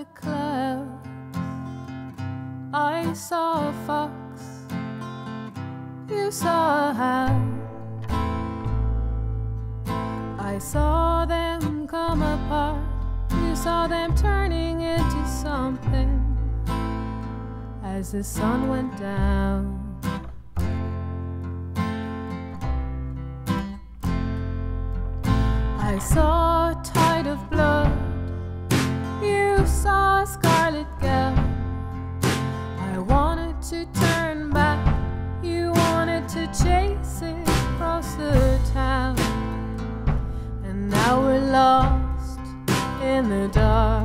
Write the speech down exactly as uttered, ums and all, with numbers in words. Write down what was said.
the clouds. I saw a fox, you saw a hound. I saw them come apart, you saw them turning into something as the sun went down. I saw a tide of blood, you saw a scarlet gown. I wanted to turn back, you wanted to chase it across the town. And now we're lost in the dark.